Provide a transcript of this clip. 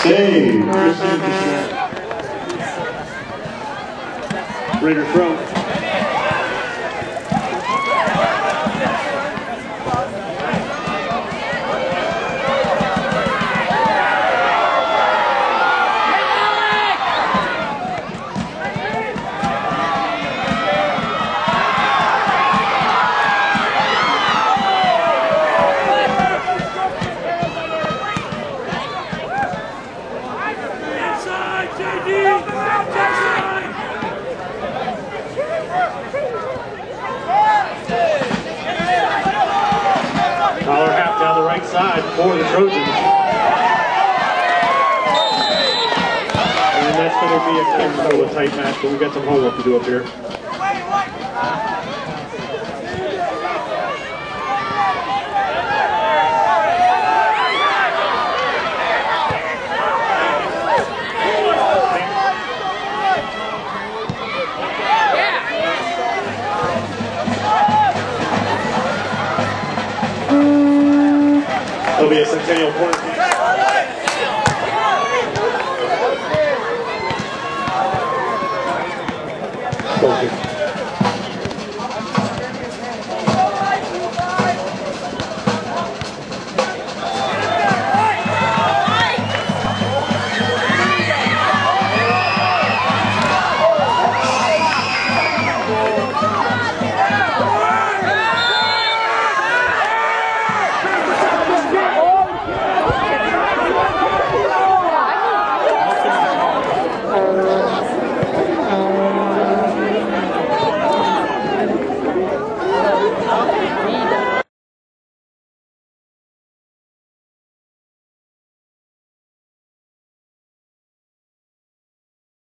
Save. Raider throw. Collar half down the right side for the Trojans. And that's going to be a kind of a tight match, but we've got some homework to do up here. There'll be a Centennial corner.